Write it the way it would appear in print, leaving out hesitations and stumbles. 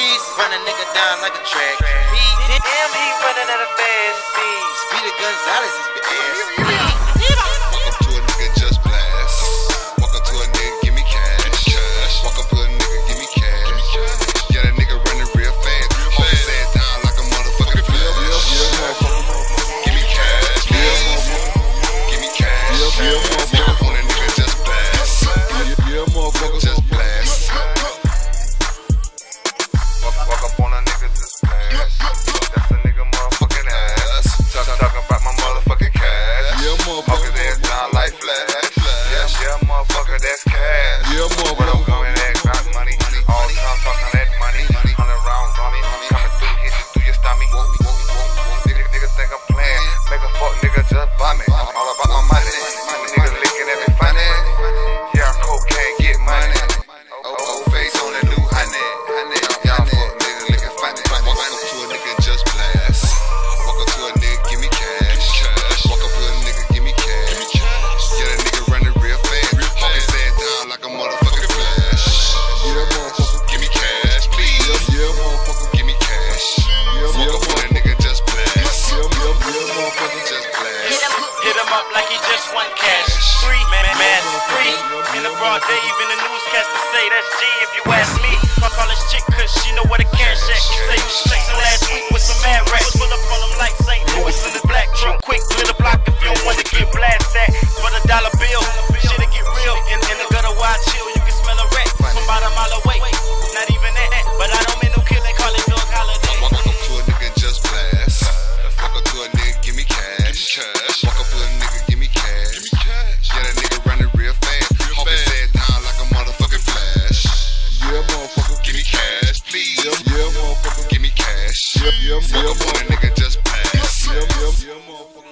Ceezy run a nigga down like a track. Me, damn, he running at a fast speed. Speedy Gonzalez is the ass. Walk up to a nigga, just blast. Walk up to a nigga, give me cash. Walk up to a nigga, give me cash. Yeah, that nigga running real fast. Hold his ass down like a motherfucking flash. Give me cash, give me cash. Walk up on a nigga, just blast. Just blast. Walk up on a nigga, just blast. That's a nigga motherfucking ass. Talking about my motherfucking cash. Walk his ass down like flash. Yeah, motherfucker, that's cash. What I'm coming at, got money. All the time talking that money. 100 rounds on me. Coming through, hit you through your stomach. Nigga think I'm playing. Make a fuck nigga just buy me. I'm all about my money. Nigga licking every funny. Yeah, cocaine, get money. Old face on the new honey. Y'all fuck nigga licking funny. Walk up to a nigga, just blast. Walk up to a nigga, give me cash. Walk up to a nigga, give me cash. Yeah, that nigga running real fast. Hold his ass down like a motherfucking flash. Give me cash, please. Give me cash. Walk up on a nigga, just blast. Just blast. Hit him up like he just won cash. Free, man, free. In the broad day, even the newscaster say that's G if you ask me. I call this chick cause she know where the cash at. Say you flexing last week with some mad rats. Pull up on them like St. Louis in the black truck. Quick, clear the block if you don't want to get blasted. For the dollar bill, shit'll get real. In the gutter wide chill, you can smell a rat from about a mile away. Not even that, but I don't mean no kill, they call it dog holiday. Walk up to a nigga, just blast. Walk up to a nigga, give me cash. Walk up to a nigga, give me cash. Yeah, that nigga running real fast. Hold his head down like a motherfucking flash. Give me cash, please. Give me cash. Walk up on a nigga, just blast.